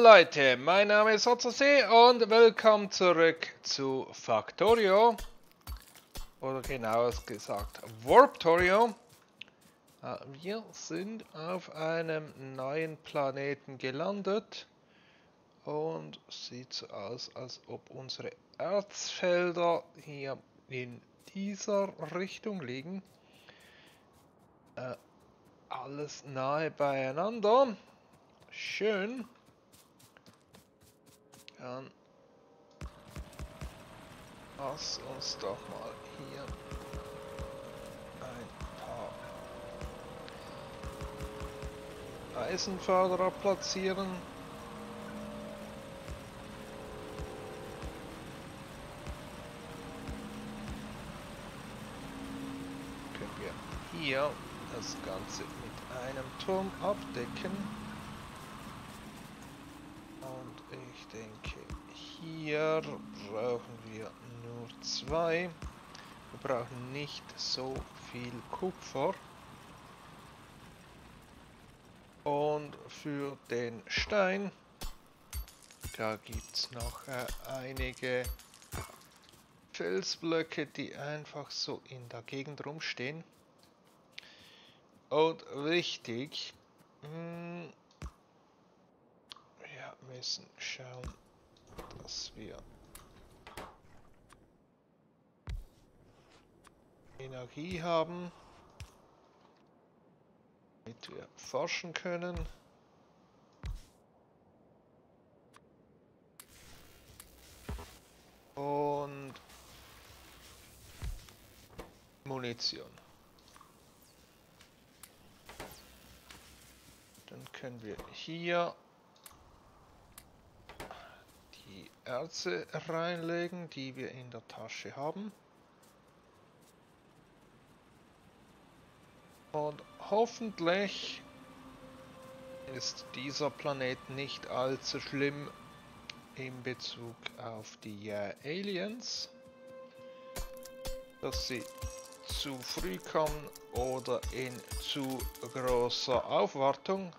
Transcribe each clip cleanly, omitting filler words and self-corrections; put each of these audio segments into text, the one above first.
Leute, mein Name ist Otzosee und willkommen zurück zu Factorio. Oder genauer gesagt Warptorio. Wir sind auf einem neuen Planeten gelandet. Und sieht so aus, als ob unsere Erzfelder hier in dieser Richtung liegen. Alles nahe beieinander. Schön. Dann lass uns doch mal hier ein paar Eisenförderer platzieren. Können wir hier das Ganze mit einem Turm abdecken. Und ich denke, hier brauchen wir nur 2. Wir brauchen nicht so viel Kupfer. Und für den Stein, da gibt es noch einige Felsblöcke, die einfach so in der Gegend rumstehen. Und wichtig, wir müssen schauen, dass wir Energie haben, damit wir forschen können. Und Munition. Dann können wir hier die Erze reinlegen, die wir in der Tasche haben. Und hoffentlich ist dieser Planet nicht allzu schlimm in Bezug auf die Aliens, dass sie zu früh kommen oder in zu großer Aufwartung.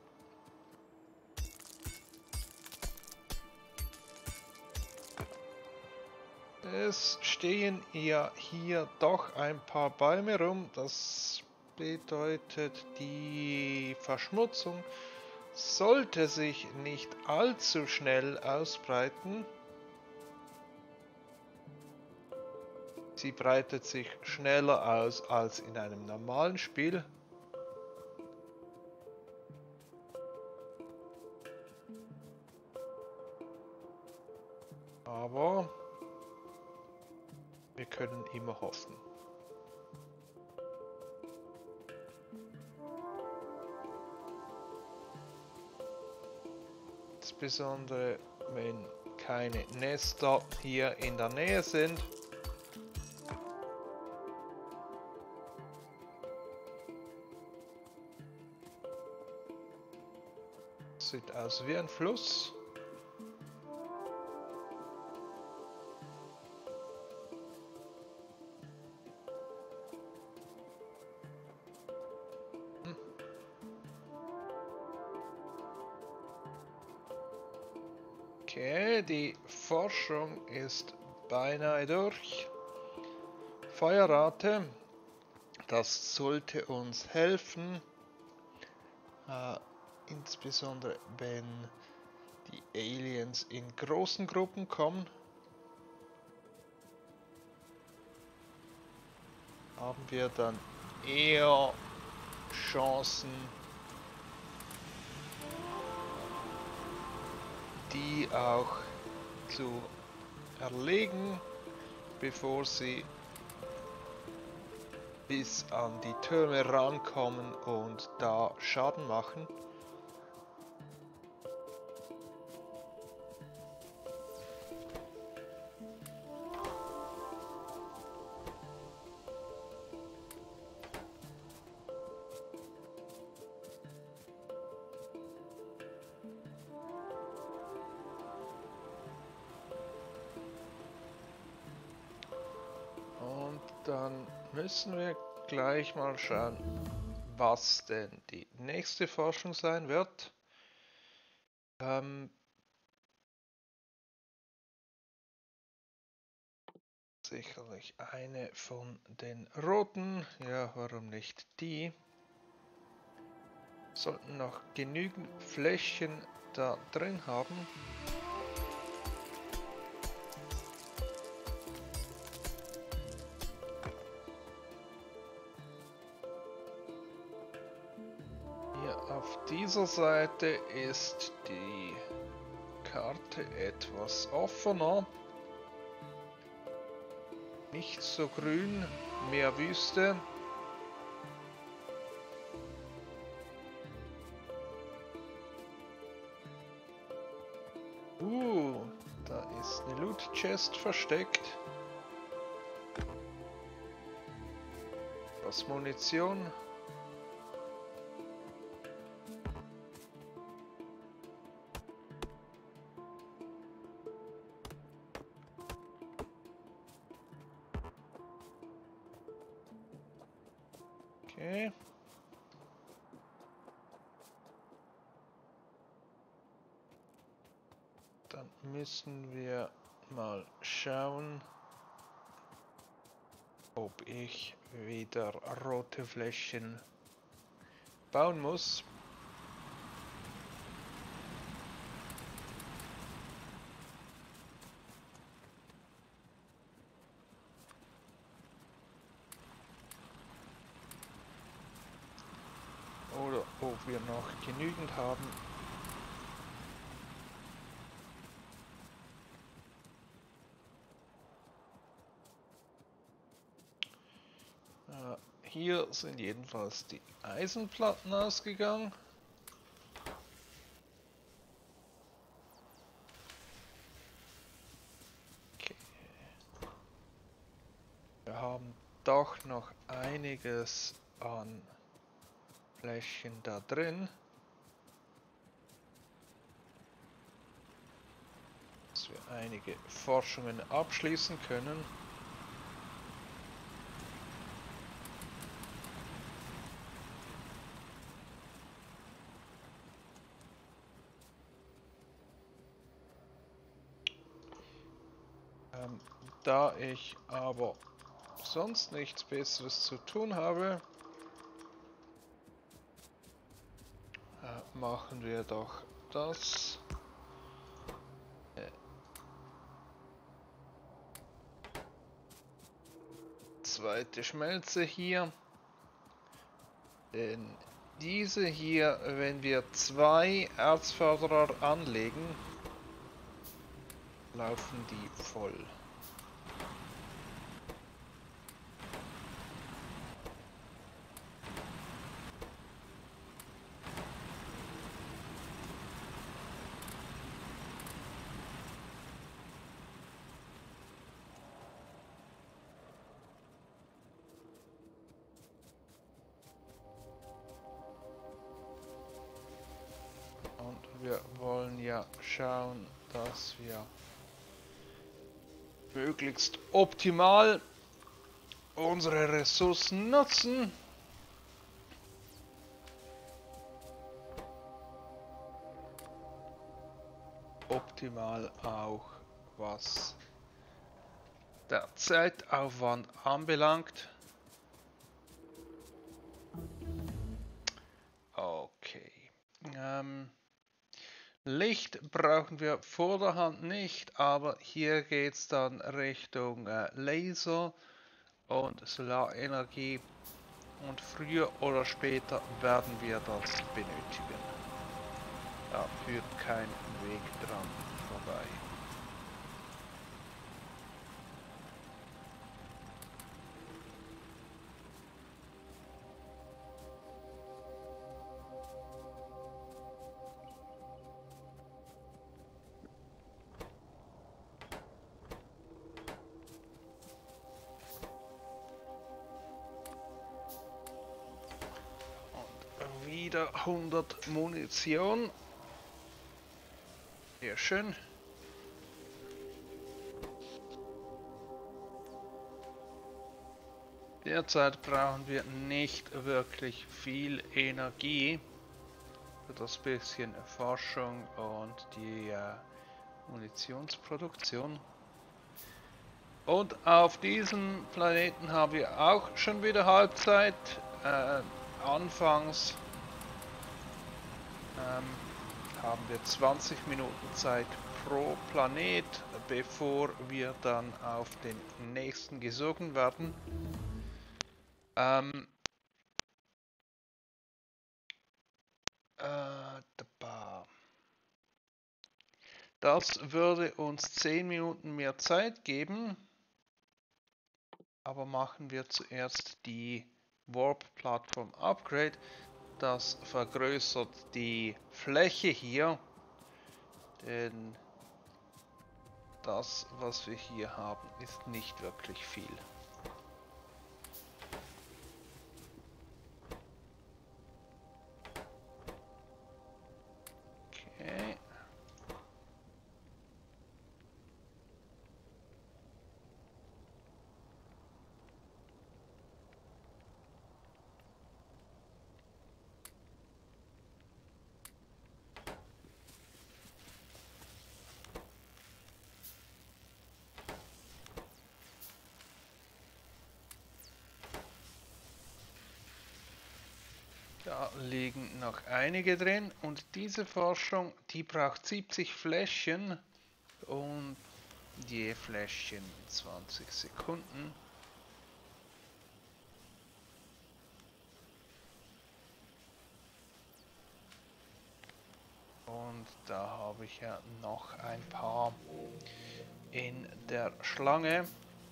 Es stehen ja hier doch ein paar Bäume rum, das bedeutet, die Verschmutzung sollte sich nicht allzu schnell ausbreiten. Sie breitet sich schneller aus als in einem normalen Spiel. Aber wir können immer hoffen. Insbesondere wenn keine Nester hier in der Nähe sind. Sieht aus wie ein Fluss. Okay, die Forschung ist beinahe durch. Feuerrate, das sollte uns helfen, insbesondere wenn die Aliens in großen Gruppen kommen. Haben wir dann eher Chancen, die auch zu erlegen, bevor sie bis an die Türme rankommen und da Schaden machen. Dann müssen wir gleich mal schauen, was denn die nächste Forschung sein wird. Sicherlich eine von den roten. Ja, warum nicht die? Sollten noch genügend Fläschchen da drin haben. Hier auf dieser Seite ist die Karte etwas offener. Nicht so grün, mehr Wüste. Da ist eine Loot Chest versteckt. Was Munition. Okay. Dann müssen wir mal schauen, ob ich wieder rote Fläschchen bauen muss. Oder ob wir noch genügend haben. Hier sind jedenfalls die Eisenplatten ausgegangen. Okay. Wir haben doch noch einiges an Fläschchen da drin. Dass wir einige Forschungen abschließen können. Da ich aber sonst nichts Besseres zu tun habe, machen wir doch das. Zweite Schmelze hier. Denn diese hier, wenn wir 2 Erzförderer anlegen, laufen die voll. Wir wollen ja schauen, dass wir möglichst optimal unsere Ressourcen nutzen. Optimal auch, was der Zeitaufwand anbelangt. Okay. Licht brauchen wir vor der Hand nicht, aber hier geht es dann Richtung Laser und Solarenergie und früher oder später werden wir das benötigen. Da führt kein Weg dran vorbei. Wieder 100 Munition. Sehr schön. Derzeit brauchen wir nicht wirklich viel Energie. für das bisschen Forschung und die Munitionsproduktion. Und auf diesem Planeten haben wir auch schon wieder Halbzeit. Anfangs haben wir 20 Minuten Zeit pro Planet, bevor wir dann auf den nächsten gesogen werden. Das würde uns 10 Minuten mehr Zeit geben, aber machen wir zuerst die Warp-Plattform Upgrade. Das vergrößert die Fläche hier, denn das, was wir hier haben, ist nicht wirklich viel. Okay. Da liegen noch einige drin und diese Forschung, die braucht 70 Fläschchen und je Fläschchen 20 Sekunden. Und da habe ich ja noch ein paar in der Schlange.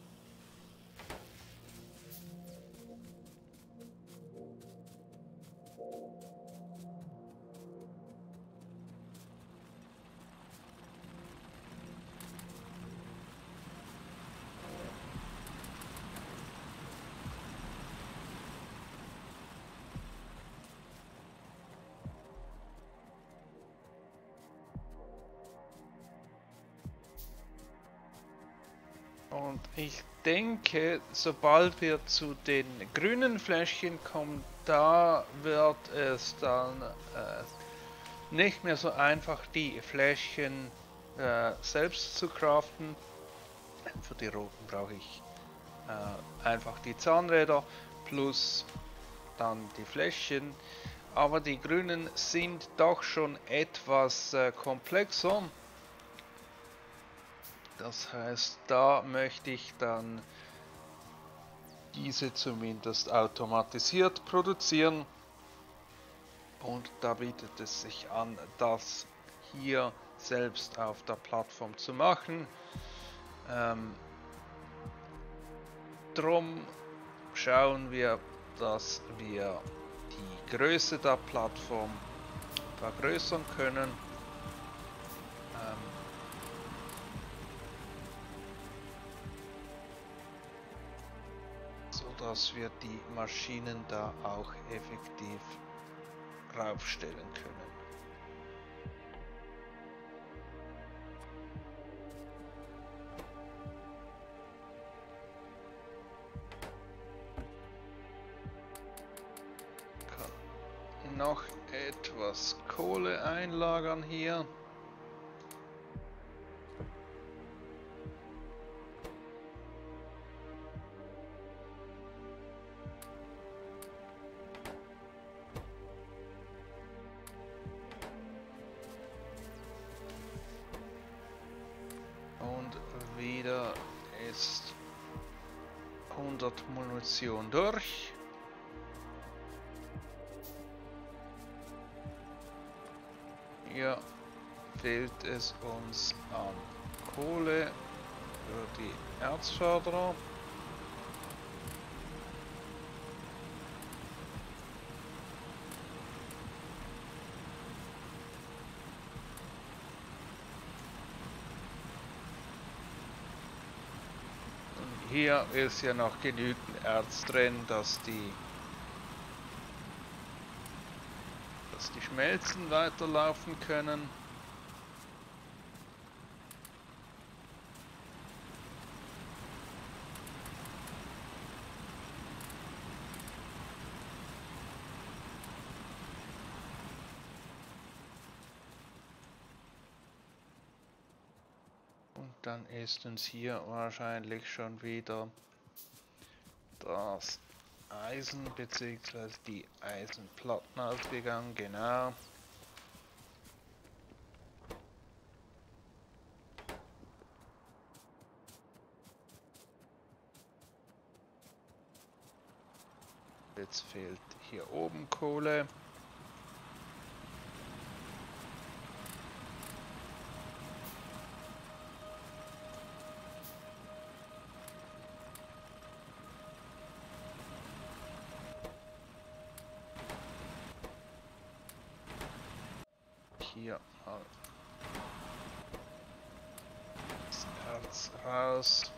Und ich denke, sobald wir zu den grünen Fläschchen kommen, da wird es dann nicht mehr so einfach, die Fläschchen selbst zu craften. Für die roten brauche ich einfach die Zahnräder plus dann die Fläschchen. Aber die grünen sind doch schon etwas komplexer. Das heißt, da möchte ich dann diese zumindest automatisiert produzieren. Und da bietet es sich an, das hier selbst auf der Plattform zu machen. Drum schauen wir, dass wir die Größe der Plattform vergrößern können. Dass wir die Maschinen da auch effektiv raufstellen können. Kann noch etwas Kohle einlagern hier. Wieder ist 100 Munition durch. Hier fehlt es uns an Kohle für die Erzförderer. Hier ist ja noch genügend Erz drin, dass die Schmelzen weiterlaufen können. dann ist uns hier wahrscheinlich schon wieder das Eisen bzw. die Eisenplatten ausgegangen, genau. Jetzt fehlt hier oben Kohle. Hier mal das Erz raus.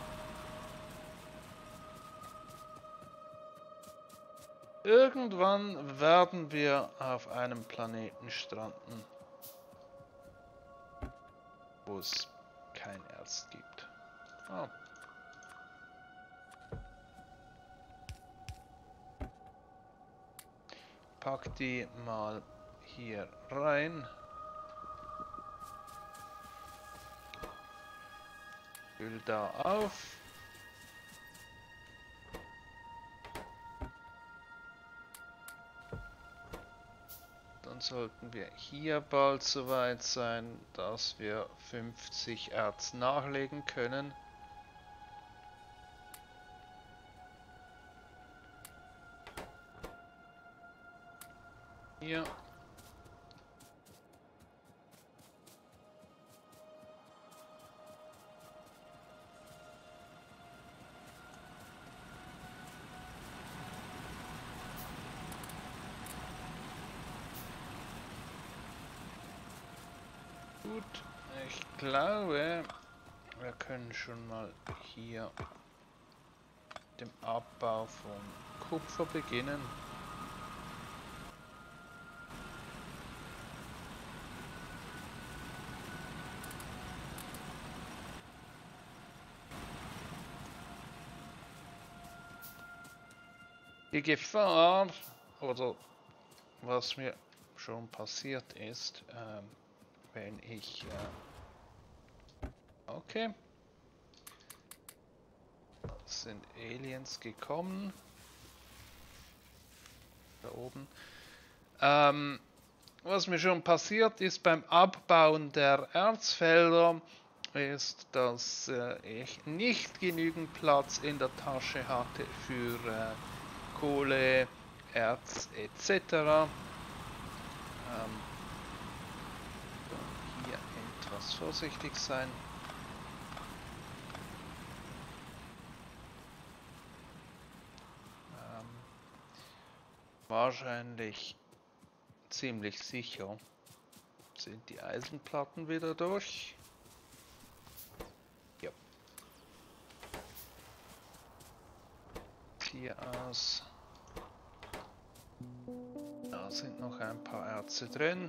Irgendwann werden wir auf einem Planeten stranden, wo es kein Erz gibt. Oh. Pack die mal hier rein. Füll da auf. Dann sollten wir hier bald so weit sein, dass wir 50 Erz nachlegen können. Hier. Gut, ich glaube, wir können schon mal hier dem Abbau von Kupfer beginnen. Die Gefahr, oder was mir schon passiert ist, wenn ich... okay. Es sind Aliens gekommen. Da oben. Was mir schon passiert ist beim Abbauen der Erzfelder, ist, dass ich nicht genügend Platz in der Tasche hatte für Kohle, Erz etc. Hier etwas vorsichtig sein. Wahrscheinlich ziemlich sicher sind die Eisenplatten wieder durch. Ja. Hier aus. Da sind noch ein paar Erze drin.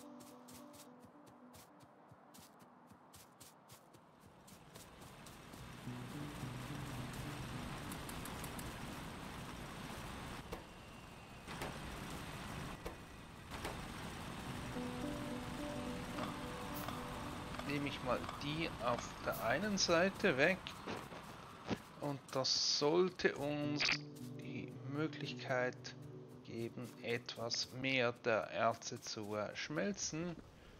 Nehme ich mal die auf der einen Seite weg und das sollte uns die Möglichkeit geben, etwas mehr der Erze zu schmelzen.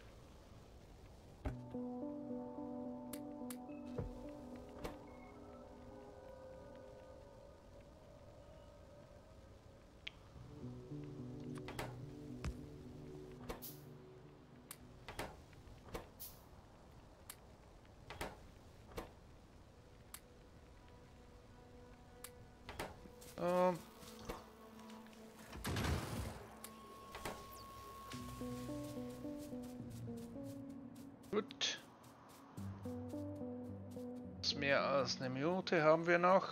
Gut. Mehr als eine Minute haben wir noch.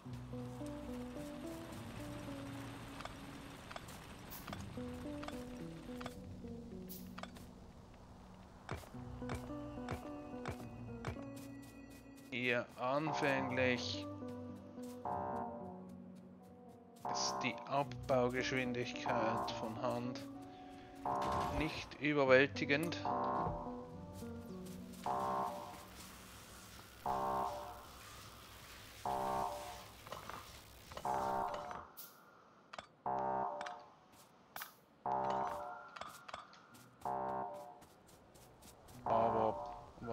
Hier anfänglich ist die Abbaugeschwindigkeit von Hand nicht überwältigend.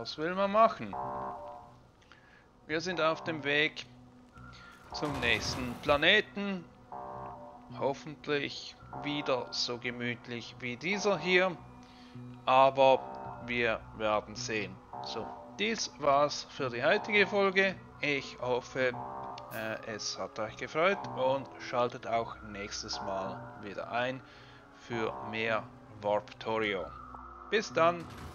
was will man machen? Wir sind auf dem Weg zum nächsten Planeten. Hoffentlich wieder so gemütlich wie dieser hier. Aber wir werden sehen. So, dies war's für die heutige Folge. Ich hoffe, es hat euch gefreut und schaltet auch nächstes Mal wieder ein für mehr Warptorio. Bis dann!